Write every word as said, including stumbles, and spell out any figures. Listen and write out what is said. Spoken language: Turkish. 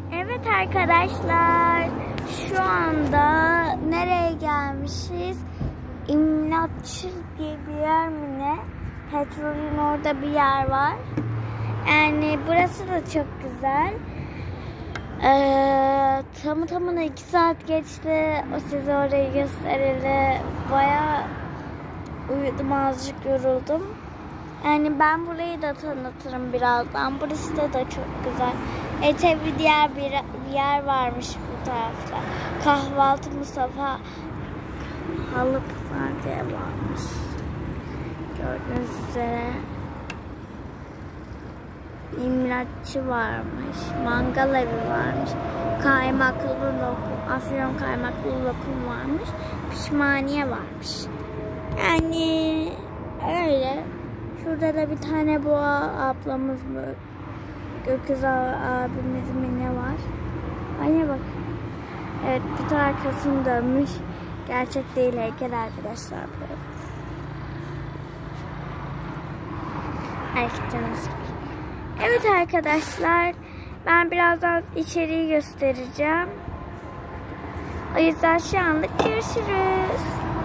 Evet arkadaşlar, şu anda nereye gelmişiz? İmlatçı diye bir yer mi ne? Petrolün orada bir yer var. Yani burası da çok güzel. Ee, tamı tamına iki saat geçti. O size orayı göstereli. Bayağı uyudum, azıcık yoruldum. Yani ben burayı da tanıtırım birazdan. Burası da, da çok güzel. E tabi diğer bir, bir yer varmış bu tarafta. Kahvaltı Mustafa Halıplar diye varmış. Gördüğünüz üzere. İmlatçı varmış. Mangal evi varmış. Kaymaklı lokum. Afyon kaymaklı lokum varmış. Pişmaniye varmış. Yani öyle. Şurada da bir tane boğa ablamız mı? Gökyüzü abimiz mi ne var? Aynaya bak. Evet, bir tane arkasını dönmüş. Gerçek değil, heykel arkadaşlar. Evet arkadaşlar, ben birazdan içeriği göstereceğim. O yüzden şu anlık görüşürüz.